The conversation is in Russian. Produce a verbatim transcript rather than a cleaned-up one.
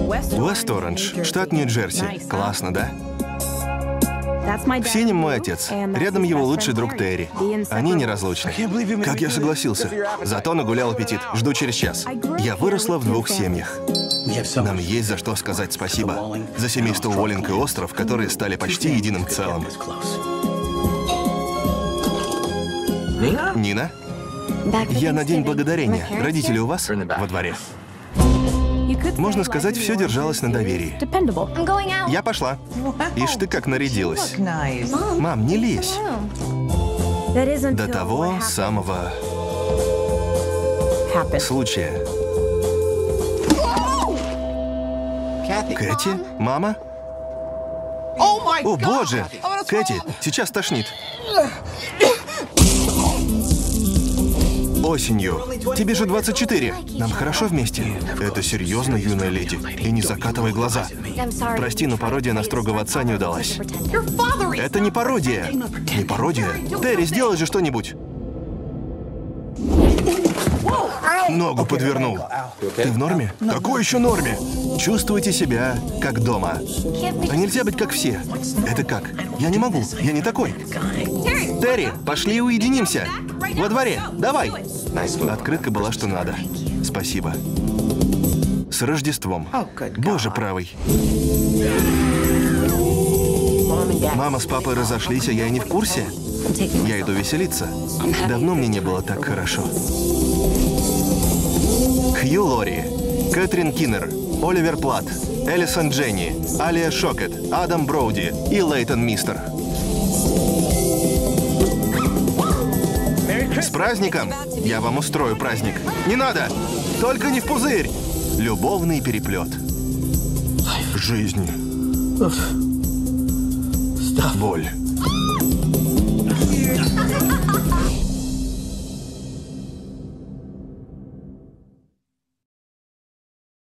Уэст-Оранж, штат Нью-Джерси. Классно, да? В синем мой отец. Рядом его лучший друг Терри. Они неразлучны. Как я согласился. Зато нагулял аппетит. Жду через час. Я выросла в двух семьях. Нам есть за что сказать спасибо. За семейство Уоллинг и остров, которые стали почти единым целым. Нина? Я на День Благодарения. Родители у вас? Во дворе. Можно сказать, все держалось на доверии. Я пошла. Ишь ты как нарядилась. Мам, не лезь. До того самого случая. Кэти? Мама? О, боже! Кэти, сейчас тошнит. Осенью. Тебе же двадцать четыре. Нам хорошо вместе? Это серьезно, юная леди. И не закатывай глаза. Прости, но пародия на строгого отца не удалась. Это не пародия. Не пародия. Терри, сделай же что-нибудь. Ногу подвернул. Ты в норме? Какой еще норме? Чувствуйте себя как дома. А нельзя быть как все. Это как? Я не могу. Я не такой. Терри, пошли уединимся. Во дворе. Давай. Открытка была что надо. Спасибо. С Рождеством. Боже правый. Мама с папой разошлись, а я и не в курсе. Я иду веселиться. Давно мне не было так хорошо. Хью Лори, Кэтрин Киннер, Оливер Платт, Элисон Дженни, Алия Шокет, Адам Броуди и Лейтон Мистер. С праздником! Я вам устрою праздник. Не надо! Только не в пузырь! Любовный переплет. Жизнь. Боль.